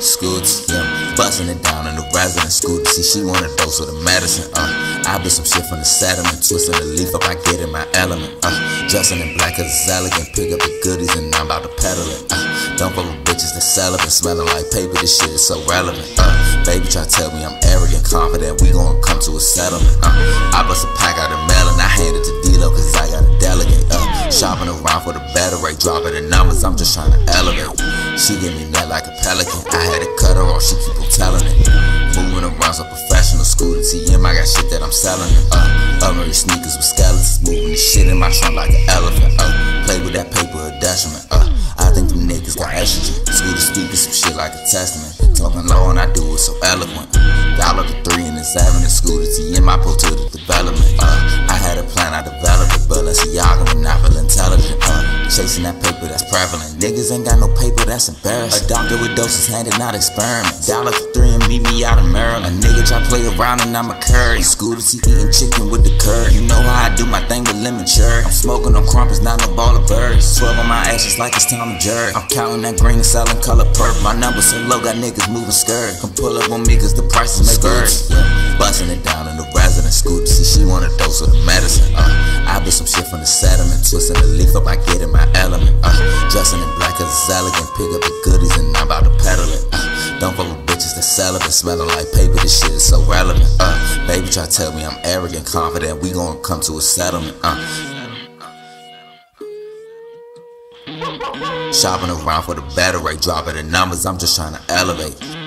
ScooTa, yeah, busting it down in the resident ScooTa. See, she want a dose of the medicine, I bit some shit from the sediment, twisting the leaf up, I get in my element, dressing in black cause it's elegant, pick up the goodies and I'm about to peddle it, don't fuck with bitches that celibate, smelling like paper, this shit is so relevant, baby try to tell me I'm arrogant, confident, we gon' come to a settlement, I bust a pack out of mail and I hand it to D-Lo cause I got a delegate, shopping around for the better rate, dropping the numbers, I'm just trying to elevate. She give me that like a pelican, I had to cut her off, she keep on telling it. Moving around so professional, ScooTa TM, I got shit that I'm selling it. Armory sneakers with skeletons, moving the shit in my trunk like an elephant. Play with that paper a detriment. I think them niggas got estrogen. ScooTa speaking some shit like a testament. Talking low and I do it so eloquent. Dial up the 3 and the 7 and ScooTa TM, I pull to the development. I had a plan, I developed it, but Balenciaga when I feel intelligent. Chasing that paper that's prevalent. Niggas ain't got no paper, that's embarrassing. A doctor with doses handed, not experiments. Dial up the 3 and meet me out in Maryland. A nigga try play around and I'm a curry. ScooTa T eating chicken with the curd. You know how I do my thing with lemon cherry. I'm smoking on crumpets, not no ball of birds. 12 on my ashes like it's time to jerk. I'm counting that green and selling color purple. My numbers so low, got niggas moving skirt. Come pull up on me cause the prices make birds. Busting it down in the resident ScooTa. See, she want a dose of the medicine. I bit some shit from the sediment, twisting the leaf up, I get in my element. Dressing in black cause it's elegant, pick up the goodies and I'm about to peddle it. Don't fuck with bitches that celibate, smelling like paper, this shit is so relevant. Baby try to tell me I'm arrogant, confident, we gon' come to a settlement. Shopping around for the better rate, dropping the numbers, I'm just trying to elevate.